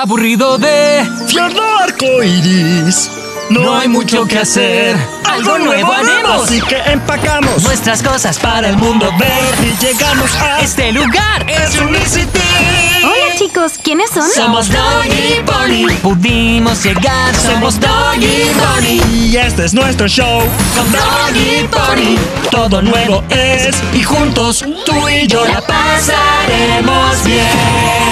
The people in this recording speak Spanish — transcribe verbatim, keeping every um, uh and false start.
aburrido de Fiordo Arcoiris. No hay mucho que hacer. Algo nuevo haremos. Así que empacamos Nuestras cosas para el mundo ver. y llegamos a Este lugar es Unicity. Hola chicos, ¿quiénes son? Somos Doggy Pony. Pudimos llegar. Somos Doggy Pony. y este es nuestro show. Con Doggy Pony todo nuevo es. Y juntos tú y yo la pasaremos bien.